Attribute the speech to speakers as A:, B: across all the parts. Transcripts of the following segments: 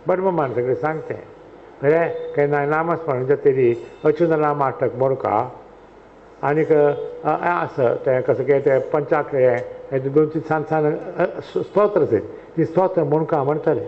A: बडममान सगळे सांगते बरे काही नामस्मरण जातरी अच्युत नाम अटक मोडका आनीक असं ते कसं काय ते पंचाक्षरी हे 2-3 सान सान स्तोत्र ती स्तोत्र म्हणून म्हणटाले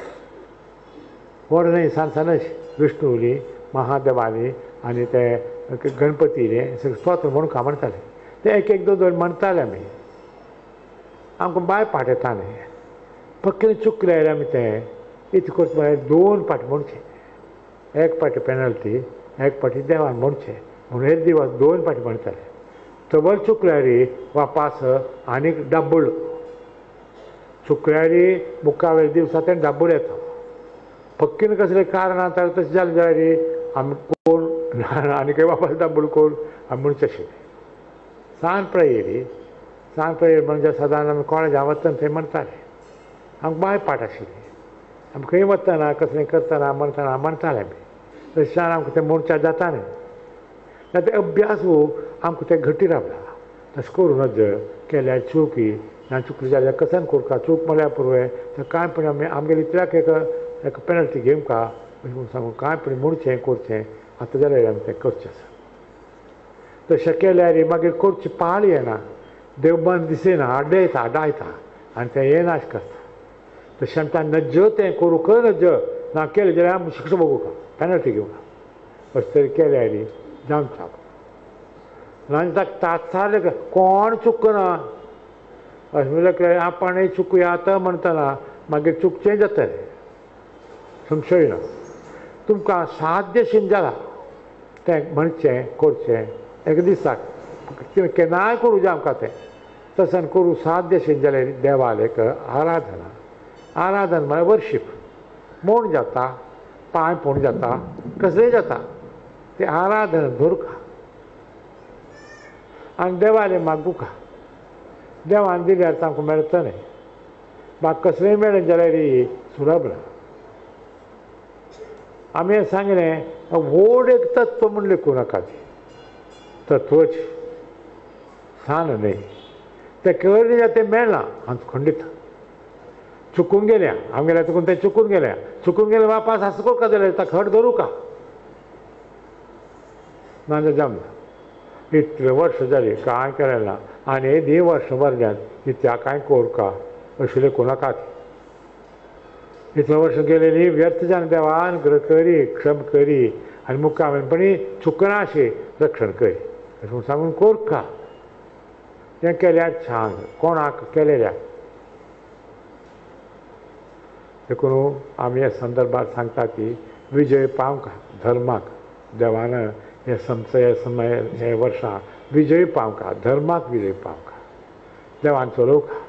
A: व्हड न्हय सान सानच विष्णुली महादेवाली आनी ते गणपतीले सगळे स्तोत्र म्हणून म्हणटाले ते एक 2 म्हणटाले आमी आमकां बाय पाट येता न्ही पक्की चुकले आमी ते इतलें करता म्हळ्यार 2 पाटी म्हणचे एक पाटी पेनल्टी एक पाटी देवान म्हणचे म्हणून एक दिवस 2 पाटी म्हणटाले तबल चुकल्यारी वापास आनीक डब्बूल चुकल्यारी मुक्कावेल दिवसा ते डब्बूल येता पक्कीन कसलें कारण आतां तशें जालें जाल्यार आमी कोण आनीक वापस डब्बूल कोण आमी म्हणचे आशिल्ले सांजपळ येयली सांजपळ म्हणजे सदांच आमी कॉलेजांत वतना थंय म्हणटाले आमकां बाय पाट आशिल्ली आमी खंय वतना कसलें करतना म्हणटाले आमी तशें आमकां तें म्हणच्या जाता न्ही ते अभ्यास आमकां ते घट्टी रावला तशें करूनच केल्यार चूकी ना चुकली जाल्यार कसन करता चूक म्हळ्यार पुरवें तर कांय पण आमी आमगेले इतल्याक एक पेनल्टी घेवं का अशें म्हूण सांगून कांय पण म्हणचें करचें आतां जाल्यार आमी तें करचें आसा तशें केल्यार मागीर करची पाळ येना देव बंद दिसना आडायता आनी तें येना अशें करता तशें आमकां नज्ज तें करूं खंय नज्ज ना केलें जाल्यार आमी शिक्षा भोगूं का पेनल्टी घेवं अशें तरी केल्यार जावंक ना तात्सार कोण चुकना अशें म्हणल्यार आपणय चुकयात म्हणटना मागीर चुकचें जातलें संशय ना तुमकां साध्य शिन जाला तें म्हणचें करचें एक दिसाक केन्नाय करूं जाय आमकां तें तसन करूं साध्य शिन जाल्यार देवाल एक आराधना म्हळ्यार वर्शीप म्हूण जाता पांय पडून जाता कसलेंय जाता तें आराधना धरका आनी देवाले मागूं का देवान दिल्यार तांकां मेळटा न्ही म्हाका कसलेंय मेळ्ळें जाल्यार सुलभ ना आमी सांगलें व्हड एक तत्व म्हूण लिखूं नाका तत्वच सान न्ही तें कळ्ळें जाल्यार तें मेळना हांव खंडीत चुकून गेल्या आमगेल्या तुकून तें चुकून गेलें वापस आस करता जाल्यार ताका हट धरूं का ना जाल्यार जमना इतलें वर्स जालीं कांय केलें ना आनी हे 2 वर्स भरल्यान इतल्या कांय कोर का अशें लेखूं नाकात इतलें वर्स गेलेलीं व्यर्थ जावन देवान अनुग्रह करी क्षम करी आनी मुखावेलपणी चुकना अशें रक्षण करी अशें म्हूण सांगून कोर का तें केल्यार छान कोणाक केलेल्या देखून आमी ह्या संदर्भांत सांगता की विजय पावंक धर्माक देवान हे समय हे वर्सां विजय पावंक धर्माक विजय पावंक देवान चलोवंक